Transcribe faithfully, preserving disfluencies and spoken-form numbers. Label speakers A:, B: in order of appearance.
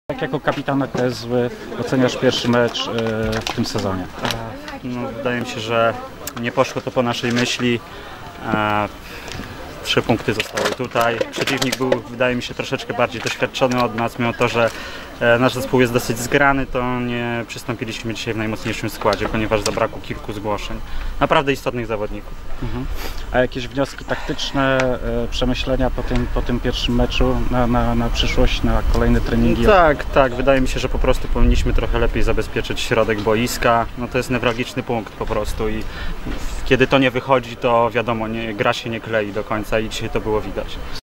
A: Jak jako kapitan K S W oceniasz pierwszy mecz w tym sezonie?
B: No, wydaje mi się, że nie poszło to po naszej myśli. Trzy punkty zostały tutaj. Przeciwnik był, wydaje mi się, troszeczkę bardziej doświadczony od nas. Mimo to, że nasz zespół jest dosyć zgrany, to nie przystąpiliśmy dzisiaj w najmocniejszym składzie, ponieważ zabrakło kilku zgłoszeń. Naprawdę istotnych zawodników.
A: Mhm. A jakieś wnioski taktyczne, przemyślenia po tym, po tym pierwszym meczu na, na, na przyszłość, na kolejne treningi?
B: Tak, tak. Wydaje mi się, że po prostu powinniśmy trochę lepiej zabezpieczyć środek boiska. No to jest newralgiczny punkt po prostu i kiedy to nie wychodzi, to wiadomo, nie, gra się nie klei do końca i dzisiaj to było widać.